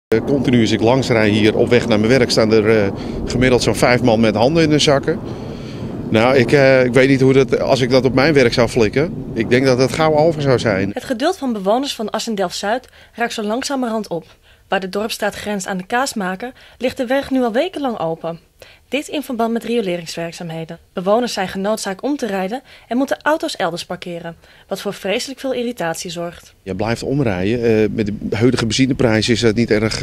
Continu als ik langs rij hier op weg naar mijn werk staan er gemiddeld zo'n 5 man met handen in hun zakken. Nou, ik weet niet hoe dat, als ik dat op mijn werk zou flikken. Ik denk dat het gauw over zou zijn. Het geduld van bewoners van Assendelft-Zuid raakt zo langzamerhand op. Waar de dorpsstraat grenst aan de Kaasmaker ligt de weg nu al wekenlang open. Dit in verband met rioleringswerkzaamheden. Bewoners zijn genoodzaakt om te rijden en moeten auto's elders parkeren, wat voor vreselijk veel irritatie zorgt. Je blijft omrijden. Met de huidige benzineprijs is dat niet erg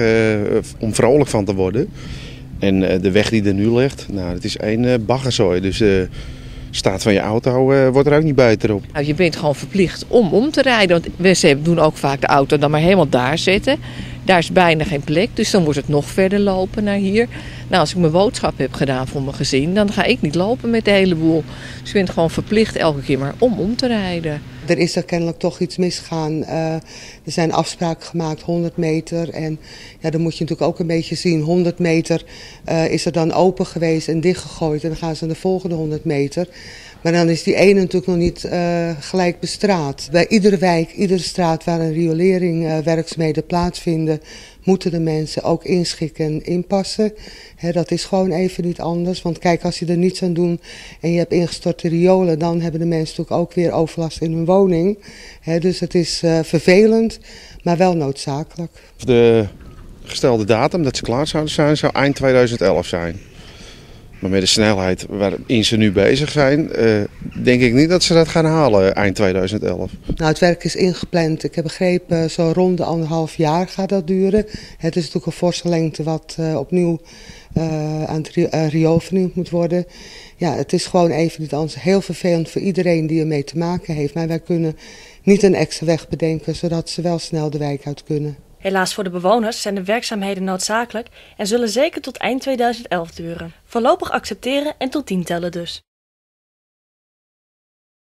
om vrolijk van te worden. En de weg die er nu ligt, nou, het is één baggerzooi. Dus de staat van je auto wordt er ook niet beter op. Nou, je bent gewoon verplicht om te rijden. Want we doen ook vaak de auto dan maar helemaal daar zetten. Daar is bijna geen plek, dus dan wordt het nog verder lopen naar hier. Nou, als ik mijn boodschap heb gedaan voor mijn gezin, dan ga ik niet lopen met de hele boel. Dus je bent gewoon verplicht elke keer maar om te rijden. Er is er kennelijk toch iets misgegaan. Er zijn afspraken gemaakt, 100 meter. En ja, dan moet je natuurlijk ook een beetje zien. 100 meter is er dan open geweest en dichtgegooid. En dan gaan ze naar de volgende 100 meter. Maar dan is die ene natuurlijk nog niet gelijk bestraat. Bij iedere wijk, iedere straat waar een rioleringswerkzaamheden plaatsvinden, moeten de mensen ook inschikken en inpassen. Dat is gewoon even niet anders. Want kijk, als je er niets aan doet en je hebt ingestorte riolen, dan hebben de mensen natuurlijk ook weer overlast in hun woning. Dus het is vervelend, maar wel noodzakelijk. De gestelde datum dat ze klaar zouden zijn, zou eind 2011 zijn. Maar met de snelheid waarin ze nu bezig zijn, denk ik niet dat ze dat gaan halen eind 2011. Nou, het werk is ingepland. Ik heb begrepen, zo rond de 1,5 jaar gaat dat duren. Het is natuurlijk een forse lengte wat opnieuw aan het riool vernieuwd moet worden. Ja, het is gewoon even niet anders. Heel vervelend voor iedereen die ermee te maken heeft. Maar wij kunnen niet een extra weg bedenken, zodat ze wel snel de wijk uit kunnen. Helaas voor de bewoners zijn de werkzaamheden noodzakelijk en zullen zeker tot eind 2011 duren. Voorlopig accepteren en tot 10 tellen dus.